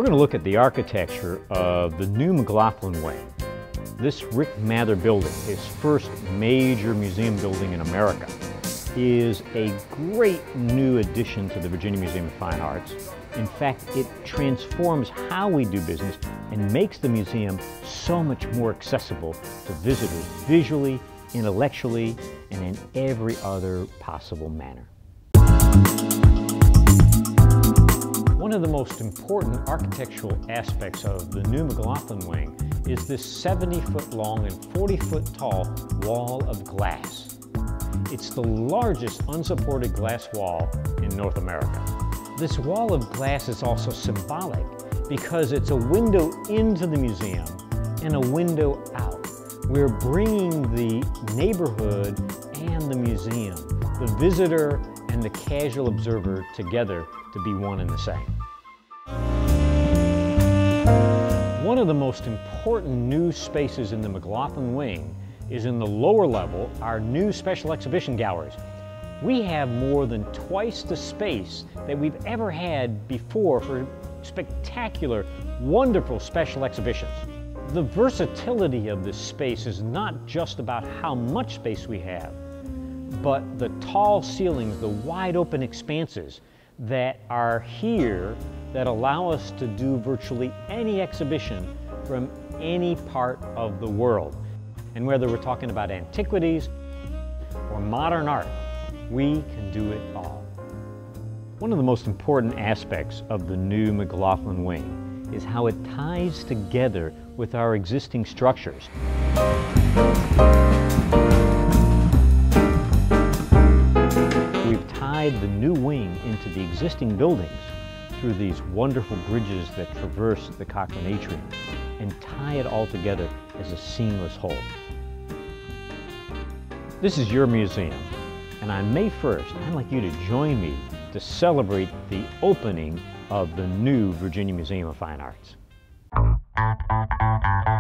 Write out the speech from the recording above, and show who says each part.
Speaker 1: We're going to look at the architecture of the new McLaughlin Wing. This Rick Mather building, his first major museum building in America, is a great new addition to the Virginia Museum of Fine Arts. In fact, it transforms how we do business and makes the museum so much more accessible to visitors visually, intellectually, and in every other possible manner. One of the most important architectural aspects of the new McLaughlin Wing is this 70-foot long and 40-foot tall wall of glass. It's the largest unsupported glass wall in North America. This wall of glass is also symbolic because it's a window into the museum and a window out. We're bringing the neighborhood and the museum, the visitor and the casual observer together to be one and the same. One of the most important new spaces in the McLaughlin Wing is in the lower level, our new special exhibition galleries. We have more than twice the space that we've ever had before for spectacular, wonderful special exhibitions. The versatility of this space is not just about how much space we have, but the tall ceilings, the wide open expanses that are here that allow us to do virtually any exhibition from any part of the world. And whether we're talking about antiquities or modern art, we can do it all. One of the most important aspects of the new McLaughlin Wing is how it ties together with our existing structures. We've tied the new wing into the existing buildings through these wonderful bridges that traverse the Cochrane atrium and tie it all together as a seamless whole. This is your museum, and on May 1st, I'd like you to join me to celebrate the opening of the new Virginia Museum of Fine Arts.